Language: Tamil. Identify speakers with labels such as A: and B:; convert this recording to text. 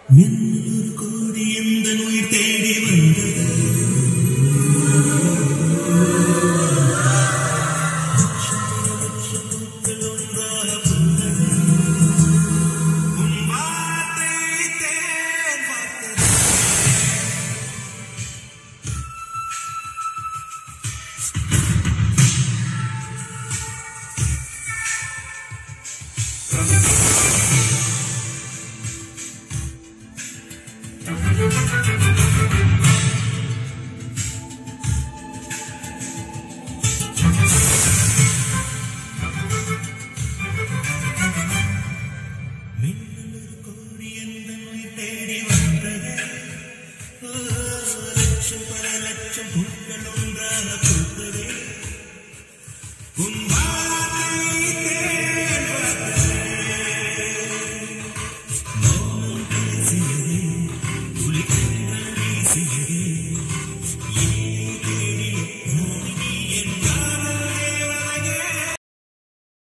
A: மின்னலொரு கோடி எந்தன் உயிர் தேடி வந்தது. லட்சங்கள் ஒன்றாக புன்னகை. உன் வார்த்தை தேன் பார்த்தது. Thank you.